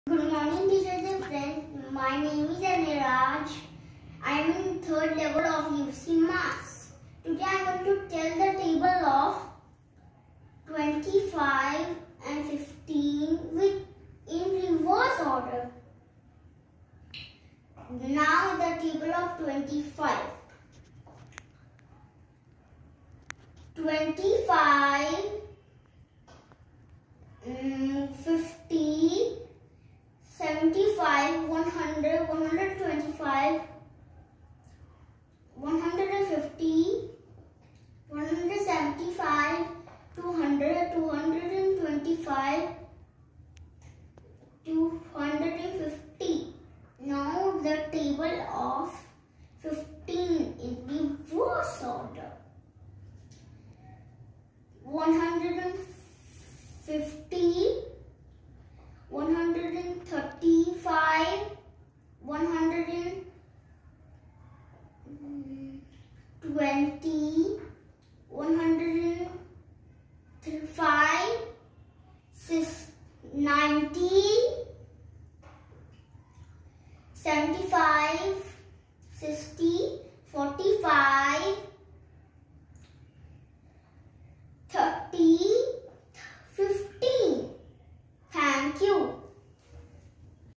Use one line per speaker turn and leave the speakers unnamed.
Good morning, teachers and friends. My name is Anay Raj. I am in third level of UC Maths. Today I am going to tell the table of 25 and 15 in reverse order. Now the table of 25. 25, 50, 75, 100, 125, 150, 175, 200, 225, 250. Now the table of 15 in reverse order. 150, 135, 120, 105, 90, 75, 60, 45,